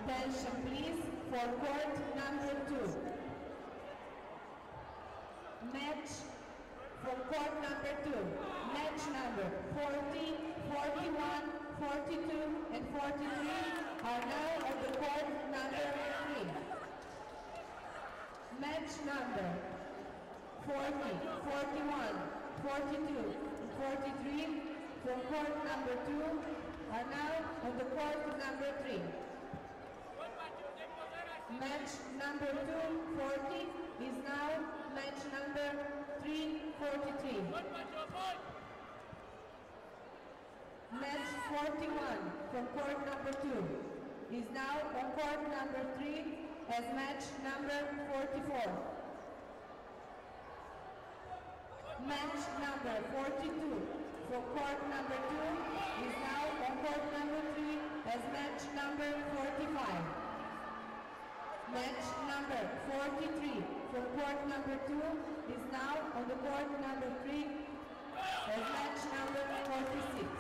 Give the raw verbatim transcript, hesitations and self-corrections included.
Attention please for court number two. Match for court number two. Match number forty, forty-one, forty-two and forty-three are now on the court number three. Match number forty, forty-one, forty-two and forty-three from court number two are now on the court number three. Match number two forty is now match number three forty-three. Match forty-one from court number two is now on court number three as match number forty-four. Match number forty-two from court number two is now on court number three as match number forty-five. Match number forty-three from court number two is now on the court number three as match number forty-six.